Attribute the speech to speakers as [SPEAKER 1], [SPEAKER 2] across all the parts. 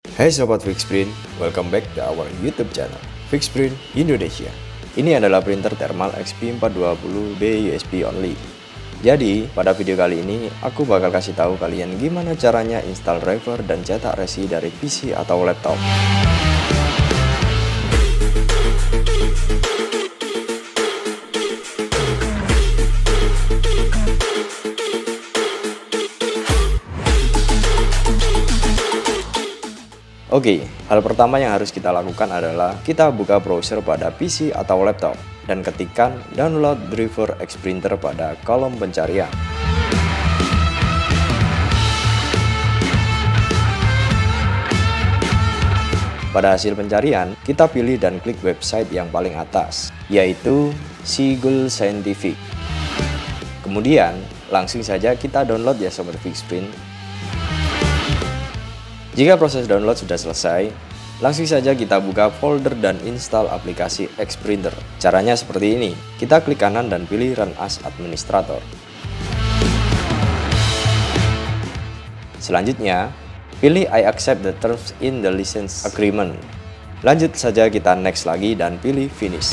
[SPEAKER 1] Hai Sobat Fixprint, welcome back to our YouTube channel Fixprint Indonesia. Ini adalah printer thermal XP420B USB only. Jadi, pada video kali ini aku bakal kasih tahu kalian gimana caranya install driver dan cetak resi dari PC atau laptop. Oke, hal pertama yang harus kita lakukan adalah kita buka browser pada PC atau laptop dan ketikkan download driver Xprinter pada kolom pencarian. Pada hasil pencarian, kita pilih dan klik website yang paling atas, yaitu Seagull Scientific. Kemudian, langsung saja kita download ya Sobat Fixprint. Jika proses download sudah selesai, langsung saja kita buka folder dan install aplikasi Xprinter. Caranya seperti ini, kita klik kanan dan pilih Run as Administrator. Selanjutnya, pilih I accept the terms in the license agreement. Lanjut saja kita next lagi dan pilih Finish.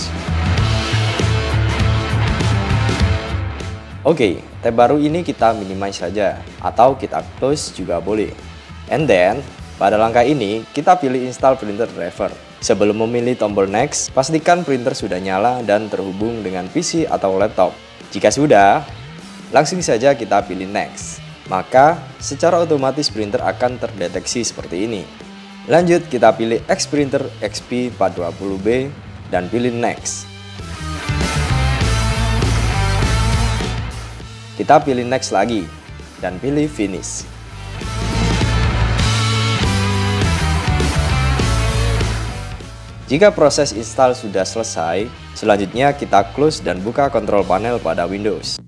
[SPEAKER 1] Oke, tab baru ini kita minimize saja, atau kita close juga boleh. And then, pada langkah ini, kita pilih install printer driver. Sebelum memilih tombol next, pastikan printer sudah nyala dan terhubung dengan PC atau laptop. Jika sudah, langsung saja kita pilih next. Maka, secara otomatis printer akan terdeteksi seperti ini. Lanjut, kita pilih Xprinter XP420B dan pilih next. Kita pilih next lagi dan pilih finish. Jika proses install sudah selesai, selanjutnya kita close dan buka control panel pada Windows.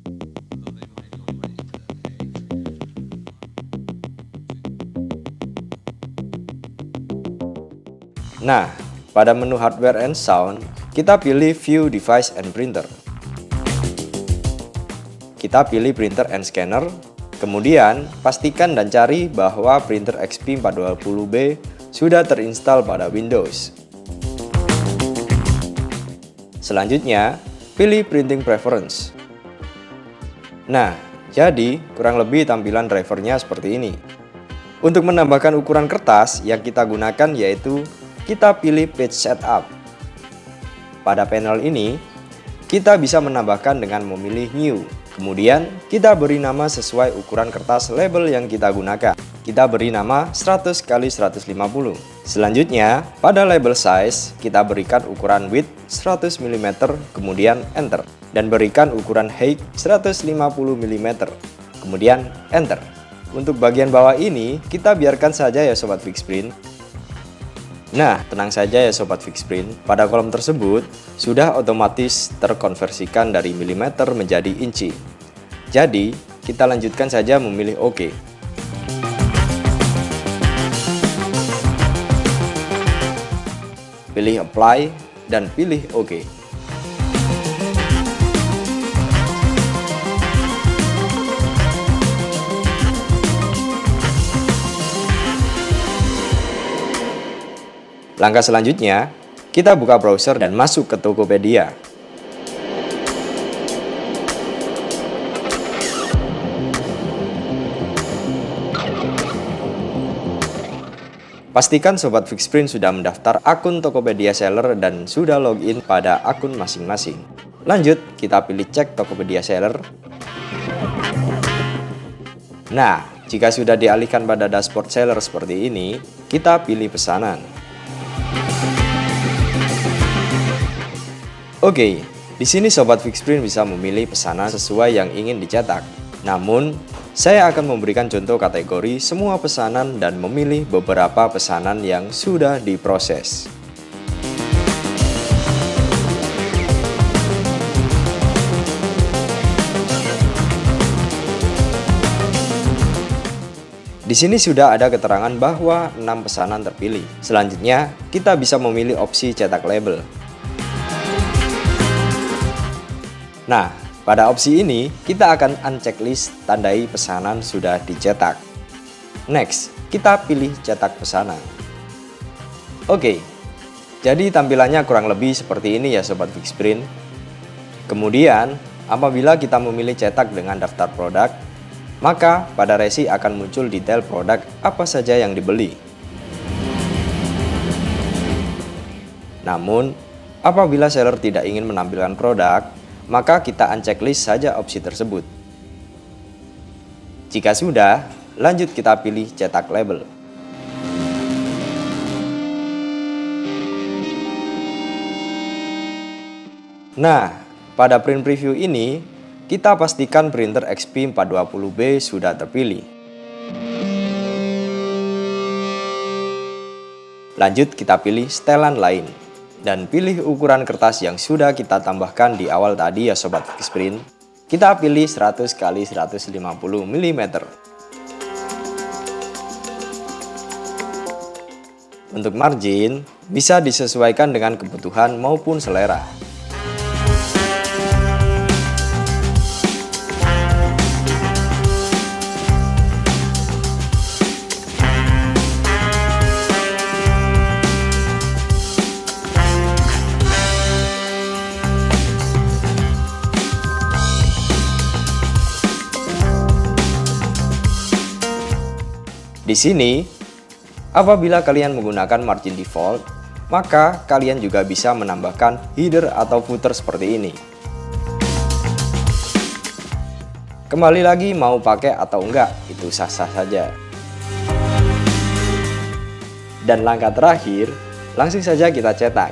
[SPEAKER 1] Nah, pada menu Hardware and Sound, kita pilih View Device and Printer. Kita pilih Printer and Scanner, kemudian pastikan dan cari bahwa printer XP420B sudah terinstall pada Windows. Selanjutnya, pilih Printing Preference. Nah, jadi kurang lebih tampilan drivernya seperti ini. Untuk menambahkan ukuran kertas yang kita gunakan yaitu kita pilih Page Setup. Pada panel ini, kita bisa menambahkan dengan memilih New. Kemudian, kita beri nama sesuai ukuran kertas label yang kita gunakan. Kita beri nama 100x150. Selanjutnya, pada label size, kita berikan ukuran width 100 mm, kemudian enter. Dan berikan ukuran height 150 mm, kemudian enter. Untuk bagian bawah ini, kita biarkan saja ya Sobat Fixprint. Nah, tenang saja ya Sobat Fixprint, pada kolom tersebut sudah otomatis terkonversikan dari milimeter menjadi inci. Jadi, kita lanjutkan saja memilih OK. Pilih Apply dan pilih OK. Langkah selanjutnya, kita buka browser dan masuk ke Tokopedia. Pastikan Sobat Fixprint sudah mendaftar akun Tokopedia Seller dan sudah login pada akun masing-masing. Lanjut, kita pilih cek Tokopedia Seller. Nah, jika sudah dialihkan pada dashboard seller seperti ini, kita pilih pesanan. Oke, di sini Sobat Fixprint bisa memilih pesanan sesuai yang ingin dicetak. Namun, saya akan memberikan contoh kategori semua pesanan dan memilih beberapa pesanan yang sudah diproses. Di sini sudah ada keterangan bahwa 6 pesanan terpilih. Selanjutnya, kita bisa memilih opsi cetak label. Nah, pada opsi ini kita akan uncheck list tandai pesanan sudah dicetak. Next, kita pilih cetak pesanan. Oke, jadi tampilannya kurang lebih seperti ini ya Sobat Fixprint. Kemudian, apabila kita memilih cetak dengan daftar produk, maka pada resi akan muncul detail produk apa saja yang dibeli. Namun, apabila seller tidak ingin menampilkan produk, maka kita unchecklist saja opsi tersebut. Jika sudah, lanjut kita pilih cetak label. Nah, pada print preview ini, kita pastikan printer XP 420B sudah terpilih. Lanjut kita pilih setelan lain, dan pilih ukuran kertas yang sudah kita tambahkan di awal tadi ya Sobat Fixprint. Kita pilih 100 x 150 mm. Untuk margin, bisa disesuaikan dengan kebutuhan maupun selera. Di sini, apabila kalian menggunakan margin default, maka kalian juga bisa menambahkan header atau footer seperti ini. Kembali lagi mau pakai atau enggak, itu sah-sah saja. Dan langkah terakhir, langsung saja kita cetak.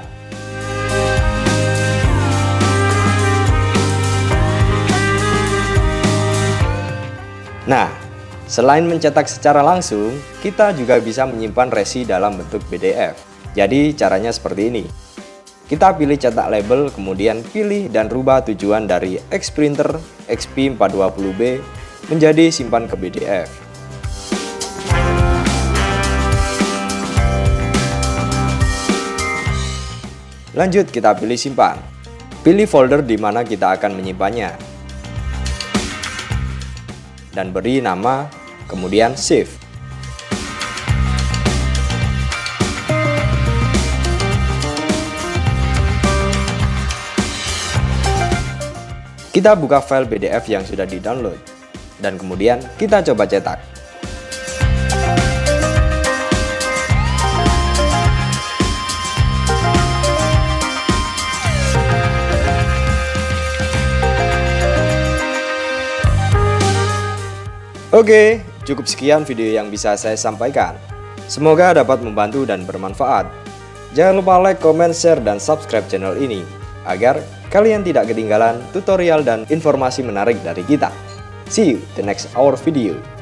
[SPEAKER 1] Nah, selain mencetak secara langsung, kita juga bisa menyimpan resi dalam bentuk PDF. Jadi caranya seperti ini. Kita pilih cetak label, kemudian pilih dan rubah tujuan dari Xprinter XP 420B menjadi simpan ke PDF. Lanjut kita pilih simpan. Pilih folder di mana kita akan menyimpannya. Dan beri nama, kemudian save. Kita buka file PDF yang sudah di-download, dan kemudian kita coba cetak. Oke, cukup sekian video yang bisa saya sampaikan. Semoga dapat membantu dan bermanfaat. Jangan lupa like, comment, share, dan subscribe channel ini, agar kalian tidak ketinggalan tutorial dan informasi menarik dari kita. See you the next our video.